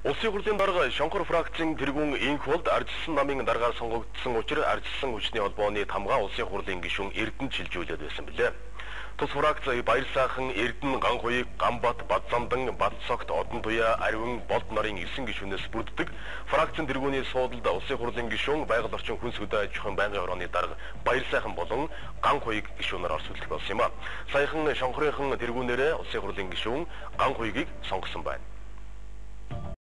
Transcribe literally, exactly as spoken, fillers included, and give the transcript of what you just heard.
Улсын хурлын дарга Шонхор фракцийн тэргүүн Инхволд Арчилсан намын даргаар сонгогдсон учраас Арчилсан хүчний холбооны тамгаа улсын хурлын гишүүн Эрдэнэ шилжүүлээд байсан билээ. Тус фракцийн баяр сайхан Эрдэнэ, Ганхуйг, Гамбат, Бадзамдан, Бадцогт, Одон туяа, Ариван, Болд нарын элсэн гишүүнээс бүрддэг фракцийн тэргүүний суудалд улсын хурлын гишүүн байгаль орчин хүнс хөдөө аж ахуйн байнгын хорооны дарга баяр сайхан болон Ганхуйг гишүүнээр орсуулдаг болсон юм а. Саяхан Шонхорынхан тэргүүнээрээ улсын хурлын гишүүн Ганхуйгийг сонгосон байна.